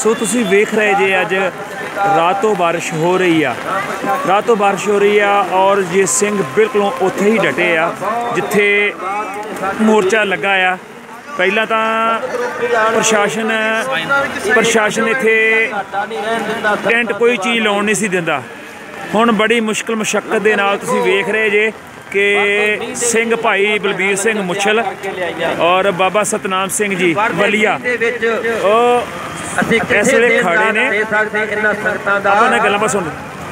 सो तुसी वेख रहे जे अज रातों बारिश हो रही आ, रातों बारिश हो रही आ और ये सिंह बिल्कुल उत्थे ही डटे आ जिथे मोर्चा लगा आ। पहला तो प्रशासन इत्थे टेंट कोई चीज़ लाउण नहीं सी दिंदा। हुण बड़ी मुश्किल मुशक्कत दे नाल तुसी वेख रहे जे कि सिंह भाई बलबीर सिंह मुछल और बाबा सतनाम सिंह जी वलिया इस वे खड़े ने। अपने गल्लां सुन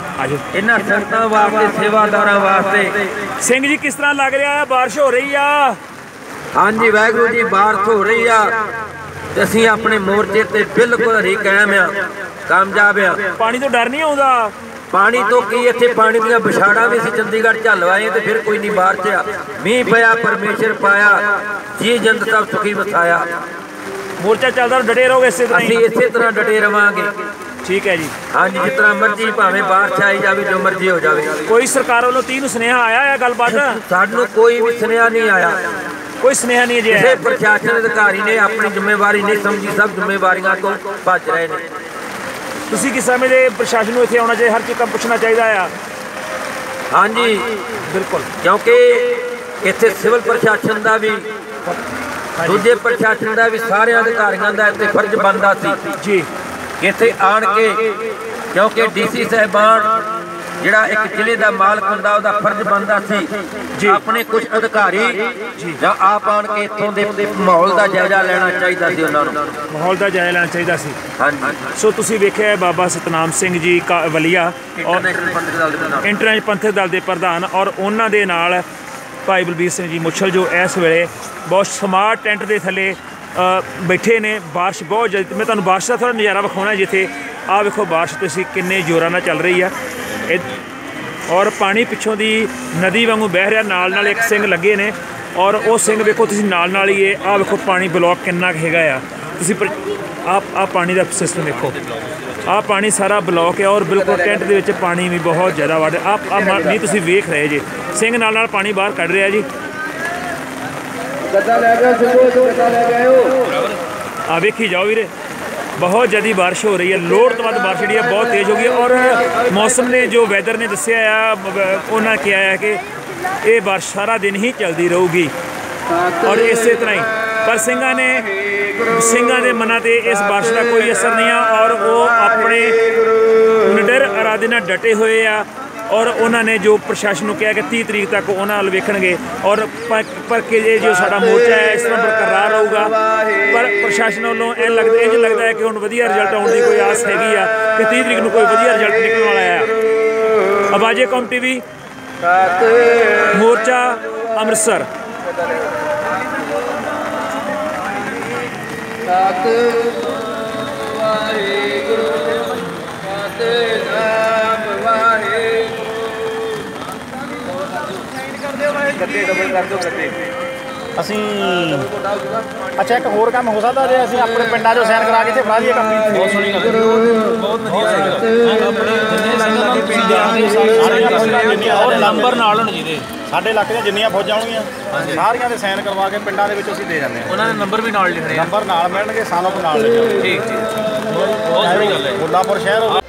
सिंह जी किस तरह लग रहा है? बारिश हो रही आ? हाँ जी वाहगुरू जी, बारिश हो रही आ ते असीं अपने मोर्चे ते बिल्कुल ही कायम आ, कामयाब आ। पानी तो डर नहीं आउंदा? पानी तो की इत्थे पानी दियां बिछाड़ा भी असीं चंडीगढ़ झल आए ते फिर कोई नहीं बाहर च आ। मींह पिया परमेश्वर पाया, जी जंत सब सुखी वसाया। मोर्चा चलदा डटे रहोगे इसे तरह? असीं इसे तरह डटे रवांगे। ठीक है जी। हाँ जी, जिस तरह मर्जी भावें बारिश आई जाए, जो मर्जी हो जाए। कोई सरकार वालों 30 सुनेहा आया है गलबात? सानू कोई भी सुनेहा नहीं आया, कोई सुनेहा नहीं है। किसी प्रशासन अधिकारी ने अपनी जिम्मेवारी नहीं समझी, सब जिम्मेवारियां तो भज रहे हैं। तुसी किस समझदे प्रशासन को इत्थे आउणा चाहिए, हर चीज़ का पुछना चाहिए? हाँ जी बिल्कुल, क्योंकि इत्थे सिविल प्रशासन का भी दूजे प्रशासन का भी सारे अधिकारियों का इत्थे फर्ज बनता सी जी इत्थे आण के, क्योंकि डीसी साहबान जिहड़ा एक जिले का मालक हुंदा उहदा फर्ज बनता सी अपने कुछ अधिकारी जां आप आण के इत्थों दे माहौल का जायजा लेना चाहिदा सी, उन्हां नूं माहौल का जायजा लेना चाहिदा सी। हाँ जी। सो तुसी वेखिआ बाबा सतनाम सिंह जी वलिया और इंटरनेशनल पंथक दल के प्रधान और उन्हां दे नाल भाई बलबीर सिंह जी मुछल जो इस वेले बहुत स्मार्ट टेंट के थले बैठे ने। बारिश बहुत ज़्यादा, मैं तुहानूं बारिश का थोड़ा नज़ारा विखाउणा जिथे आ वेखो बारिश तुसीं किन्ने जोरां नाल चल रही है और पानी पिछों दी नदी वांगू बह रहा। नाल एक सिंह लगे ने और वो सिंह वेखो तुसीं नाल ही है। आ वेखो पानी ब्लॉक किन्ना हैगा आ, तुसीं आ पानी का सिस्टम देखो, आ पानी सारा ब्लॉक है और बिल्कुल टेंट के पानी भी बहुत ज़्यादा वड़ आप नहीं तुसीं वेख रहे जे सिंह नाल पानी बाहर कढ़ रहा जी। आ वेखी जाओ वीरे, बहुत ज़्यादा बारिश हो रही है। लोड़ तो बाद बारिश जी बहुत तेज़ हो गई और मौसम ने जो वैदर ने दसिया उन्होंने कहा है कि ये बारिश सारा दिन ही चलती रहूगी और इस तरह ही। पर ਸਿੰਘਾਂ ਦੇ मना से इस बारिश का कोई असर नहीं है और वो अपने निडर इरादे नाल डटे हुए आ और उन्होंने जो प्रशासन को कहा कि 30 तरीक तक उन्होंने वेखणगे और पर कि जो साडा मोर्चा है इस तरह बरकरार रहूगा। पर प्रशासन वालों इंज लगता है कि हुण वधिया रिजल्ट आउण दी कोई आस हैगी आ कि 30 तरीक नूं कोई वधिया रिजल्ट निकलण वाला है। आवाज़े कौम TV मोर्चा अमृतसर। ਅਸੀਂ अच्छा एक होर काम हो सकता जे ਅਸੀਂ ਆਪਣੇ ਪਿੰਡਾਂ 'ਚੋਂ ਸਾਈਨ ਕਰਾ ਕੇ ਇੱਥੇ ਫੜਾ ਦਈਏ ਕੰਮ। ਬਹੁਤ ਸੋਹਣੀ ਗੱਲ, ਬਹੁਤ ਵਧੀਆ ਆਪਣੇ ਜਿੰਨੇ ਔਰ ਨੰਬਰ ਨਾਲ ਹੋਣ ਜਿਹਦੇ ਸਾਡੇ ਇਲਾਕੇ ਦੀਆਂ ਜਿੰਨੀਆਂ ਫੌਜਾਂ ਹੋਣਗੀਆਂ ਸਾਰੀਆਂ ਦੇ ਸਾਈਨ ਕਰਵਾ ਕੇ ਪਿੰਡਾਂ ਦੇ ਵਿੱਚ ਅਸੀਂ ਦੇ ਜਾਂਦੇ ਹਾਂ। ਉਹਨਾਂ ਦੇ ਨੰਬਰ ਵੀ ਨਾਲ ਲਿਖਣੇ, ਨੰਬਰ ਨਾਲ ਮਿਲਣਗੇ, ਸਾਨੂੰ ਨਾਲ ਲਿਖਣੇ। ਠੀਕ ਬਹੁਤ ਸੋਹਣੀ ਗੱਲ ਹੈ। ਮੁੱਲਾਂਪੁਰ ਸ਼ਹਿਰ